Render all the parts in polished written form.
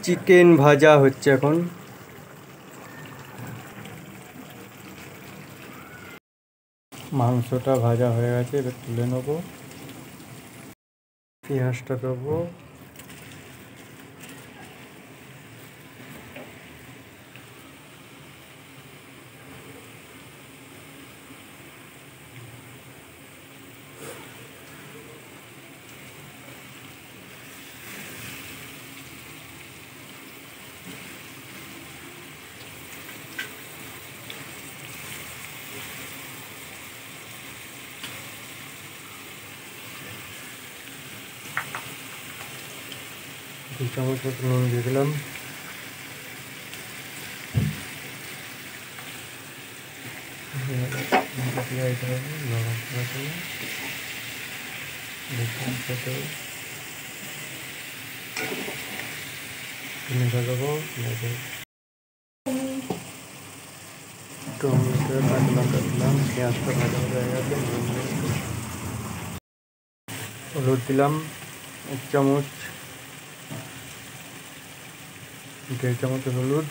Chicken ভাজা হচ্ছে এখন। মাংসটা ভাজা হয়ে গেছে, এবার তুলে নেবো। পেঁয়াজটা দেবো, দু চামচ মতো নুন দিয়ে দিলাম। দেবো টমেটো, কাঁচা লঙ্কা দিলাম, পেঁয়াজটা ভাজা ভাজা হয়ে গেছে। হলুদ দিলাম 1 চামচ, 1.5 চামচ হলুদ,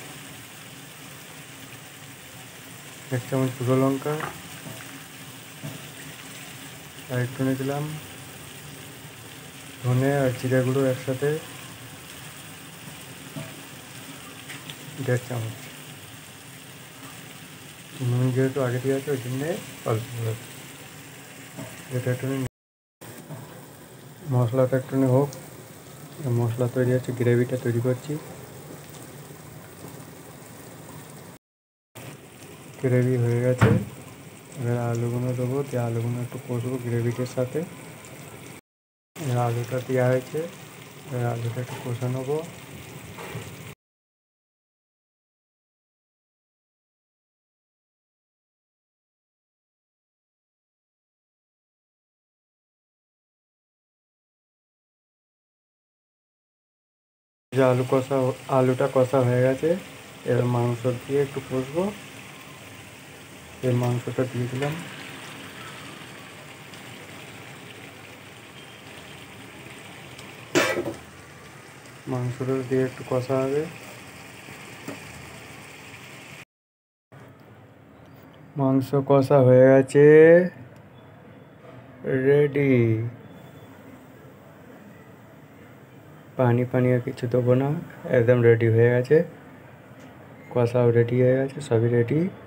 1 চামচ গুঁড়ো লঙ্কা, আর একটু নিয়ে দিলাম ধনে আর জিরে গুঁড়ো একসাথে 1.5 চামচ। নুন যেহেতু আগে দিয়ে আছে ওই জন্যে অল্প এটা একটু মশলাটা একটু হোক। মশলা তৈরি আছে, গ্রেভিটা তৈরি করছি। গ্রেভি হয়ে গেছে, এবার আলুগুলো দেবো, দিয়ে আলুগুলো একটু কষবো গ্রেভিটার সাথে। আলুটা দেওয়া হয়েছে, এবার আলুটা একটু কষে নেবো। যে আলুটা কষা হয়ে গেছে, এবার মাংস দিয়ে একটু কষবো। এই মাংসটা দিয়ে দিলাম। মাংসটা দিয়ে একটু কষা হবে। মাংস কষা হয়ে গেছে, রেডি। পানি আর কিছু দেবো না, একদম রেডি হয়ে গেছে। কষাও রেডি হয়ে গেছে, সবই রেডি।